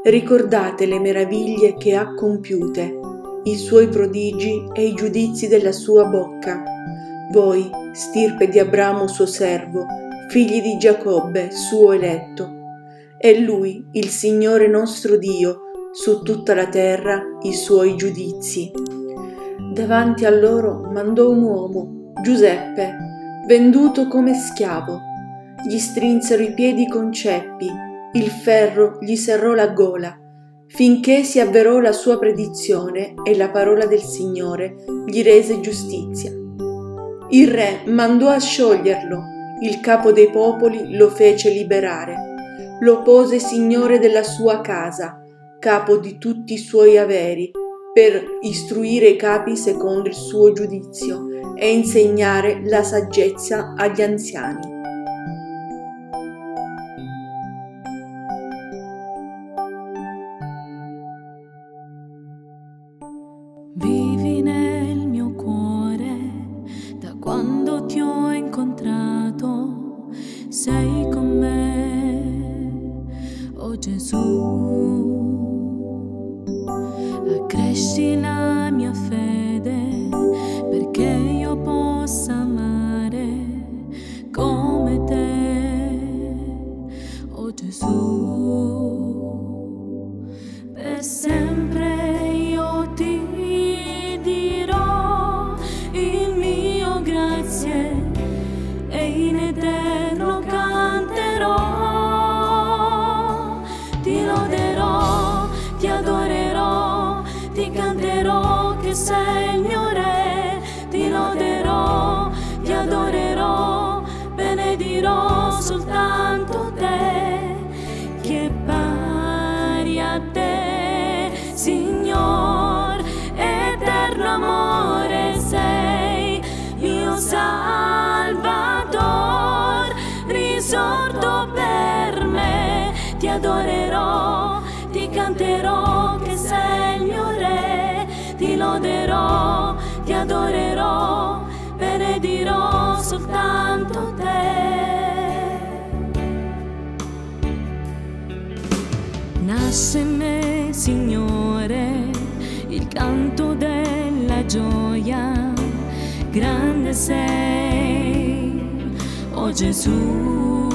Ricordate le meraviglie che ha compiute, i suoi prodigi e i giudizi della sua bocca. Voi, stirpe di Abramo suo servo, figli di Giacobbe suo eletto. È Lui, il Signore nostro Dio, su tutta la terra i suoi giudizi. Davanti a loro mandò un uomo, Giuseppe, venduto come schiavo. Gli strinsero i piedi con ceppi, il ferro gli serrò la gola, finché si avverò la sua predizione e la parola del Signore gli rese giustizia. Il re mandò a scioglierlo, il capo dei popoli lo fece liberare, lo pose signore della sua casa, capo di tutti i suoi averi, per istruire i capi secondo il suo giudizio e insegnare la saggezza agli anziani. Vivi nel mio cuore da quando ti ho incontrato, sei con me, oh Gesù. Accresci la mia fede perché io possa amare come te, oh Gesù. Per sempre io ti dirò il mio grazie e in eterno canterò, ti loderò, ti adorerò, ti canterò che sei il mio re, ti loderò, ti adorerò, benedirò soltanto te, che pari a te, Signor, eterno amore sei, mio Salvador, risorto per me, ti adorerò, ti canterò che sei il mio re, ti loderò, ti adorerò, benedirò soltanto te. Nasce in me, Signore, il canto della gioia, grande sei, oh Gesù.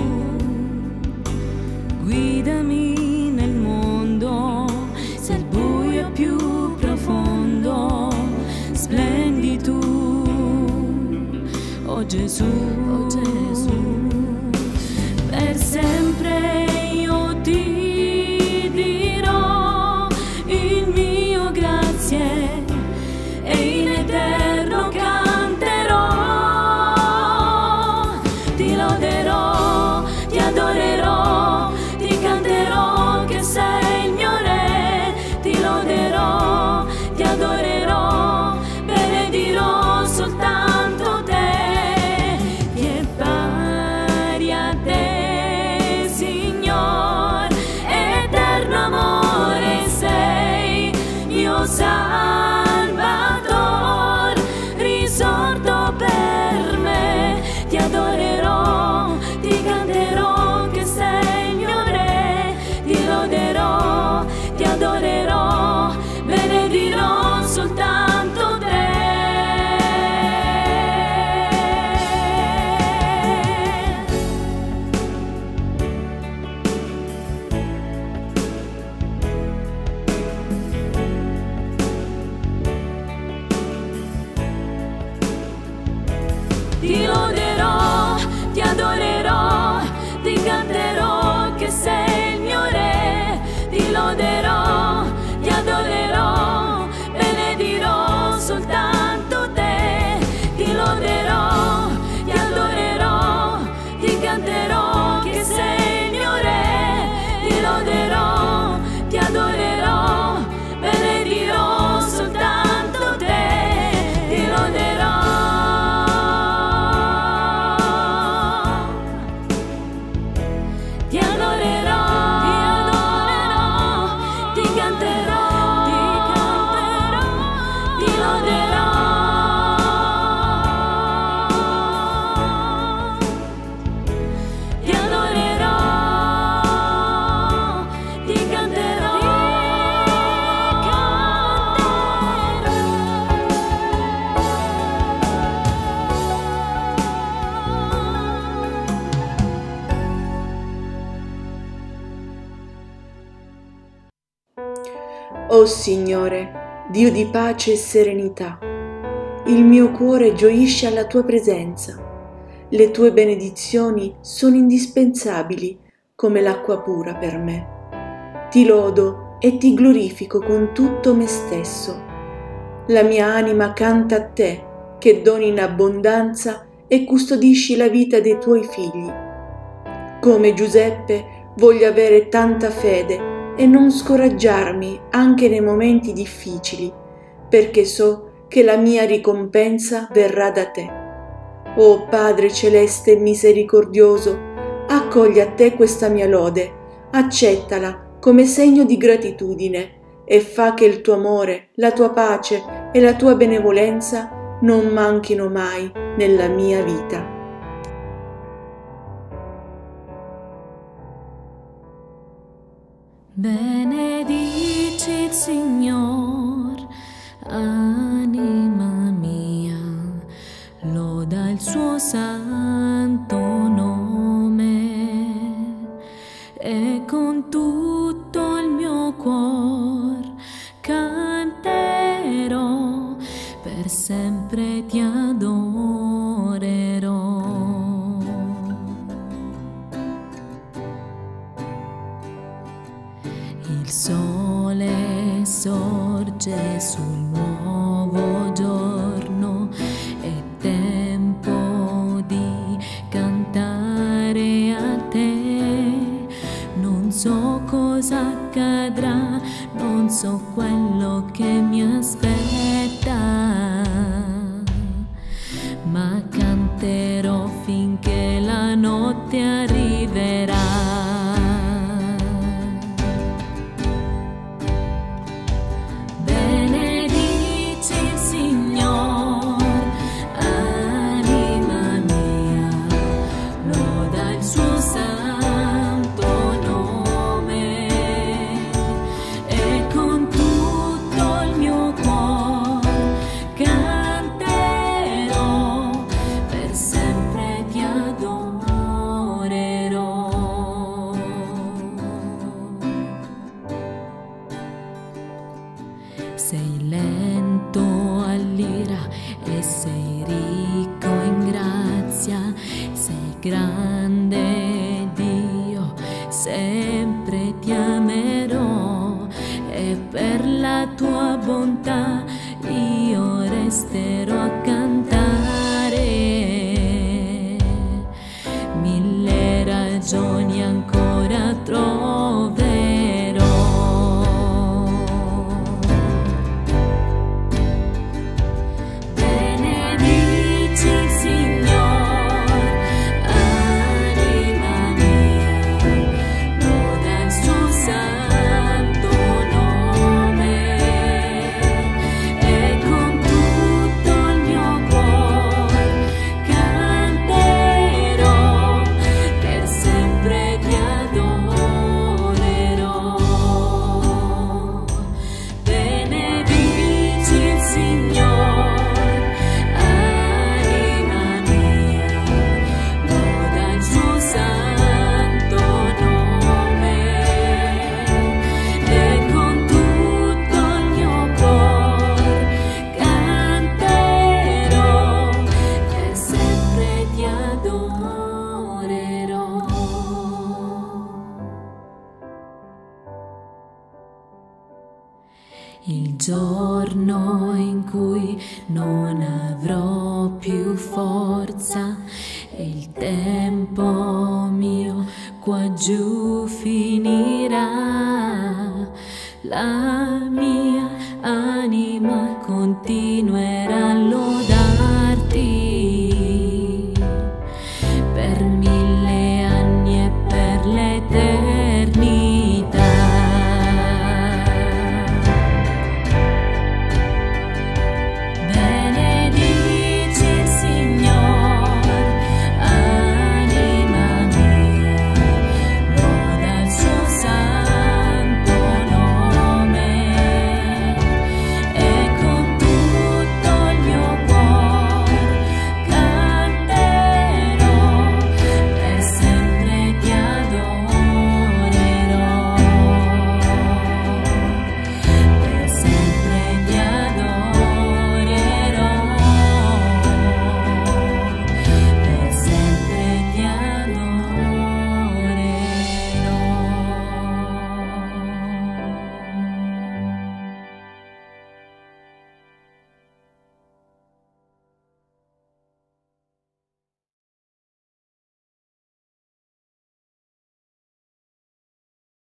Guidami nel mondo, se il buio è più profondo, splendi tu, oh Gesù, oh Gesù. Per sempre io ti dirò il mio grazie e in eterno canterò, ti loderò, ti adorerò, ti canterò che sei il mio re, ti loderò, ti adorerò, benedirò soltanto te, che O Signore, Dio di pace e serenità, il mio cuore gioisce alla tua presenza. Le tue benedizioni sono indispensabili come l'acqua pura per me. Ti lodo e ti glorifico con tutto me stesso. La mia anima canta a te, che doni in abbondanza e custodisci la vita dei tuoi figli. Come Giuseppe voglio avere tanta fede e non scoraggiarmi anche nei momenti difficili, perché so che la mia ricompensa verrà da te. O Padre celeste e misericordioso, accogli a te questa mia lode, accettala come segno di gratitudine e fa che il tuo amore, la tua pace e la tua benevolenza non manchino mai nella mia vita. Benedici il Signor, anima mia, loda il suo santo nome, e con tutto il mio cuore canterò, per sempre ti adorerò. Il sole sorge sul nuovo giorno, è tempo di cantare a te. Non so cosa accadrà, non so quello che mi aspetta, ma canterò finché la notte arriverà. Sei lento all'ira e sei ricco in grazia, sei grande Dio, sempre ti amerò, e per la tua bontà io resterò a cantare. Mille ragioni ancora troverò. Il giorno in cui non avrò più forza e il tempo mio qua giù finirà, la